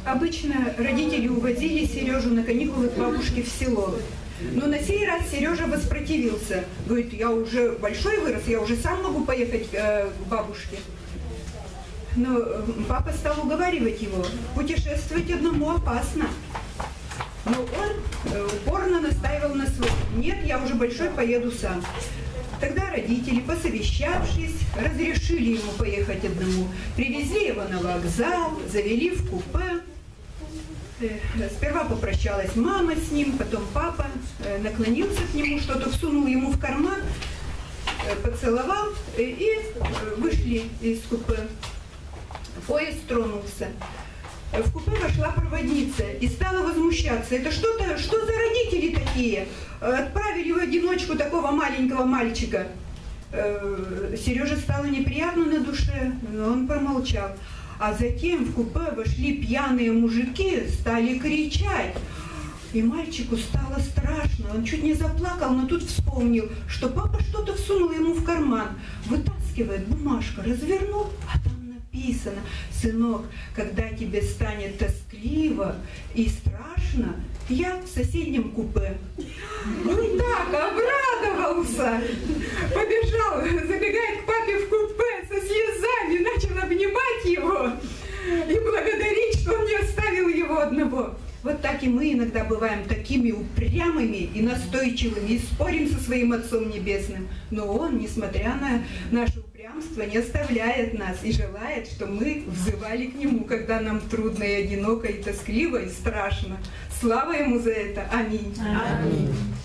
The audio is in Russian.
Обычно родители увозили Сережу на каникулы к бабушке в село. Но на сей раз Сережа воспротивился. Говорит, я уже большой вырос, я уже сам могу поехать к бабушке. Но папа стал уговаривать его, путешествовать одному опасно. Но он упорно настаивал на своем. Нет, я уже большой, поеду сам. Тогда родители, посовещавшись, разрешили ему поехать одному. Привезли его на вокзал, завели в купе. Сперва попрощалась мама с ним, потом папа наклонился к нему, что-то всунул ему в карман, поцеловал и вышли из купе. Поезд тронулся. В купе вошла проводница и стала возмущаться. Это что за родители такие? Отправили в одиночку такого маленького мальчика. Сереже стало неприятно на душе, но он промолчал. А затем в купе вошли пьяные мужики, стали кричать. И мальчику стало страшно, он чуть не заплакал, но тут вспомнил, что папа что-то всунул ему в карман. Вытаскивает бумажку, развернул, а там написано: сынок, когда тебе станет тоскливо и страшно, я в соседнем купе. Он так обрадовался, побежал, забегает к папе в купе со слезами, начал обнимать его и благодарить, что он не оставил его одного. Вот так и мы иногда бываем такими упрямыми и настойчивыми, и спорим со своим Отцом Небесным. Но Он, несмотря на наше упрямство, не оставляет нас и желает, что мы взывали к Нему, когда нам трудно и одиноко, и тоскливо, и страшно. Слава Ему за это! Аминь! Аминь.